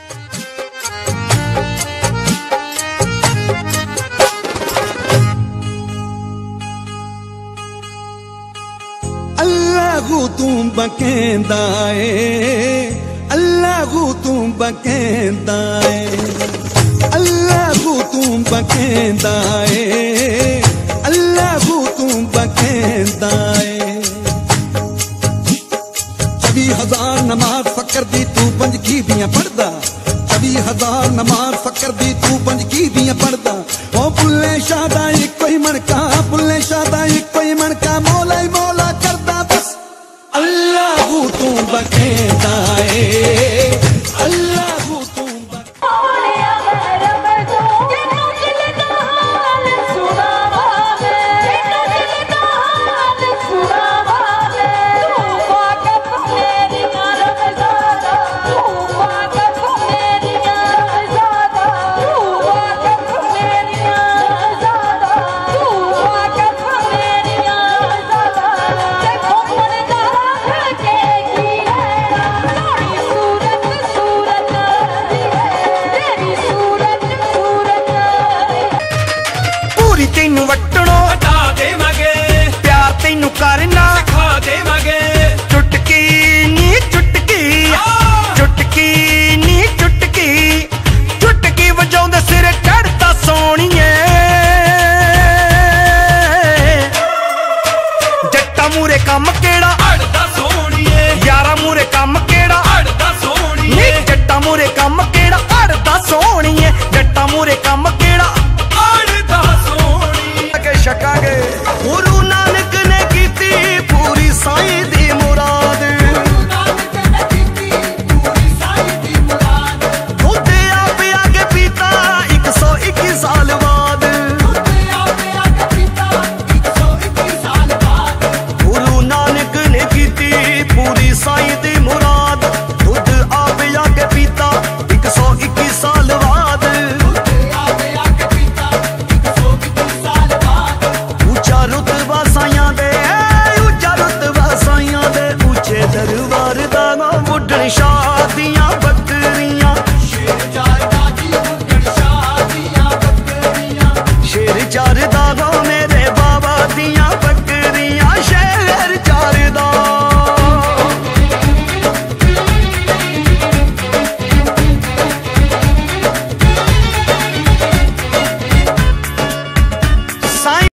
अल्लाहू तू बकेंदा है, अल्लाहू तू बकेंदा है, अल्लाहू तू बकेंदा है, अल्लाहू तू बकेंदा है। 24,000 नमाज फकर दी तू 5 की दियां पढ़दा, 24,000 नमाज फकर दी तू 5 की दियां पढ़दा। ओ बुल्ले शाह दा